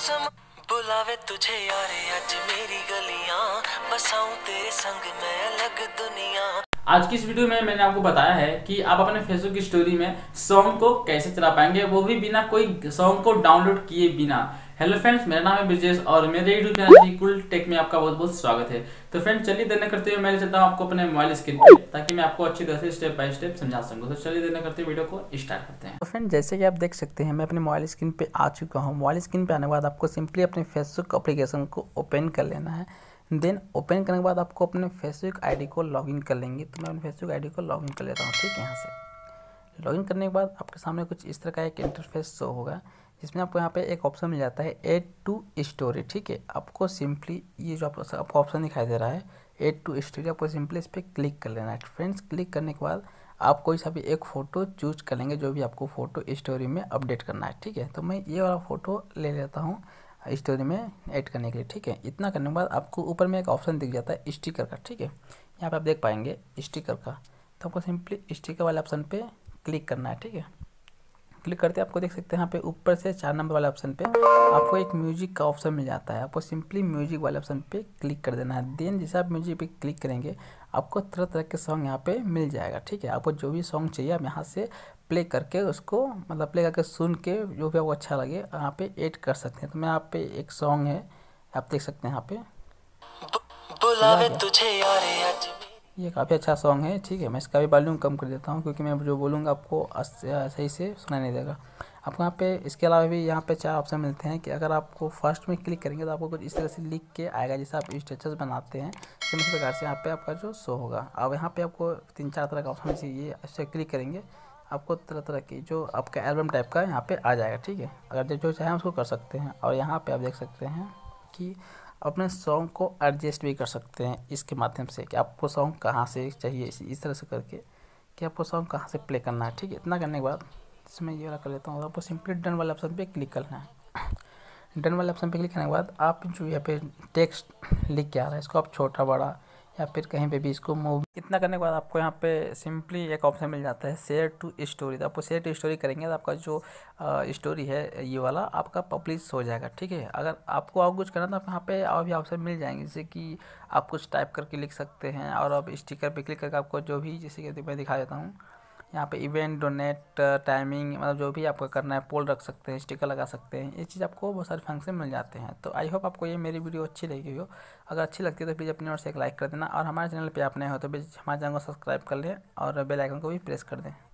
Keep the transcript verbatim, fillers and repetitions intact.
मौसम बुलावे तुझे यारे आज मेरी गलियां बसाऊं तेरे संग मैं अलग दुनिया। आज की इस वीडियो में मैंने आपको बताया है कि आप अपने फेसबुक की स्टोरी में सॉन्ग को कैसे चला पाएंगे, वो भी बिना कोई सॉन्ग को डाउनलोड किए बिना। हेलो फ्रेंड्स, मेरा नाम है ब्रिजेश और मेरे यूट्यूब चैनल कूल टेक में आपका बहुत बहुत स्वागत है। तो फ्रेंड्स चलिए देर न करते हुए मैं चलता हूँ आपको अपने मोबाइल स्क्रीन पे, ताकि मैं आपको अच्छी तरह से स्टेप बाय स्टेप समझा सकूँ। तो चलिए देर न करते हुए वीडियो को स्टार्ट करते हैं। तो फ्रेंड जैसे कि आप देख सकते हैं मैं अपने मोबाइल स्क्रीन पे आ चुका हूँ। मोबाइल स्क्रीन पे आने के बाद आपको सिंपली अपने फेसबुक एप्लीकेशन को ओपन कर लेना है। देन ओपन करने के बाद आपको अपने फेसबुक आईडी को लॉगिन कर लेंगे। तो मैं अपने फेसबुक आईडी को लॉगिन कर लेता हूँ। ठीक है, यहाँ से लॉगिन करने के बाद आपके सामने कुछ इस तरह का एक इंटरफेस शो होगा, जिसमें आपको यहाँ पे एक ऑप्शन मिल जाता है ऐड टू स्टोरी। ठीक है, आपको सिंपली ये जो आपको आपको ऑप्शन दिखाई दे रहा है ऐड टू स्टोरी, आपको सिंपली इस पर क्लिक कर लेना है। फ्रेंड्स क्लिक करने के बाद आप कोई सा भी एक फ़ोटो चूज कर लेंगे, जो भी आपको फ़ोटो स्टोरी में अपडेट करना है। ठीक है, तो मैं ये वाला फ़ोटो ले लेता हूँ स्टोरी में ऐड करने के लिए। ठीक है, इतना करने के बाद आपको ऊपर में एक ऑप्शन दिख जाता है स्टिकर का। ठीक है, यहाँ पे आप देख पाएंगे स्टिकर का, तो आपको सिंपली स्टिकर वाले ऑप्शन पे क्लिक करना है। ठीक है, क्लिक करते आपको देख सकते हैं यहाँ पे ऊपर से चार नंबर वाले ऑप्शन पे आपको एक म्यूजिक का ऑप्शन मिल जाता है। आपको सिंपली म्यूजिक वाले ऑप्शन पे क्लिक कर देना है। देन जैसे आप म्यूजिक पे क्लिक करेंगे आपको तरह तरह के सॉन्ग यहाँ पे मिल जाएगा। ठीक है, आपको जो भी सॉन्ग चाहिए आप यहाँ से प्ले करके उसको मतलब प्ले करके सुन के जो भी आपको अच्छा लगे यहाँ पे ऐड कर सकते हैं। तो मैं यहाँ पे एक सॉन्ग है, आप देख सकते हैं यहाँ पे बुलावे तुझे यारे आज ये काफ़ी अच्छा सॉन्ग है। ठीक है, मैं इसका भी वॉल्यूम कम कर देता हूँ, क्योंकि मैं जो बोलूँगा आपको सही से सुनाई नहीं देगा। आपको यहाँ पे इसके अलावा भी यहाँ पे चार ऑप्शन मिलते हैं कि अगर आपको फर्स्ट में क्लिक करेंगे तो आपको कुछ इस तरह से लिख के आएगा, जैसे आप स्टेटस बनाते हैं सेम इस प्रकार से यहाँ पे आपका जो शो होगा। अब यहाँ पे आपको तीन चार तरह का ऑप्शन चाहिए, इससे क्लिक करेंगे आपको तरह तरह की जो आपका एल्बम टाइप का यहाँ पे आ जाएगा। ठीक है, अगर जो चाहें उसको कर सकते हैं। और यहाँ पे आप देख सकते हैं कि अपने सॉन्ग को एडजस्ट भी कर सकते हैं इसके माध्यम से, कि आपको सॉन्ग कहाँ से चाहिए, इस, इस तरह से करके कि आपको सॉन्ग कहाँ से प्ले करना है। ठीक है, इतना करने के बाद इसमें ये वाला कर लेता हूँ। आपको सिंपली डन वाले ऑप्शन पे क्लिक करना है। डन वाले ऑप्शन पे क्लिक करने के बाद आप जो यहाँ पे टेक्स्ट लिख के आ रहा है इसको आप छोटा बड़ा या फिर कहीं पे भी इसको मूव। इतना करने के बाद आपको यहाँ पे सिंपली एक ऑप्शन मिल जाता है शेयर टू स्टोरी। तो आपको शेयर टू स्टोरी करेंगे तो आपका जो स्टोरी है ये वाला आपका पब्लिश हो जाएगा। ठीक है, अगर आपको और कुछ करना तो आप यहाँ पे और भी ऑप्शन मिल जाएंगे, जैसे कि आप कुछ टाइप करके लिख सकते हैं। और अब स्टिकर पे क्लिक करके आपको जो भी, जैसे कि मैं दिखा देता हूँ यहाँ पे इवेंट डोनेट टाइमिंग, मतलब जो भी आपको करना है पोल रख सकते हैं, स्टिकर लगा सकते हैं। ये चीज़ आपको बहुत सारे फंक्शन मिल जाते हैं। तो आई होप आपको ये मेरी वीडियो अच्छी लगी हो। अगर अच्छी लगती है तो प्लीज़ अपनी ओर से एक लाइक कर देना, और हमारे चैनल पे आप नए हो तो प्लीज़ हमारे चैनल को सब्सक्राइब कर लें और बेल आइकन को भी प्रेस कर दें।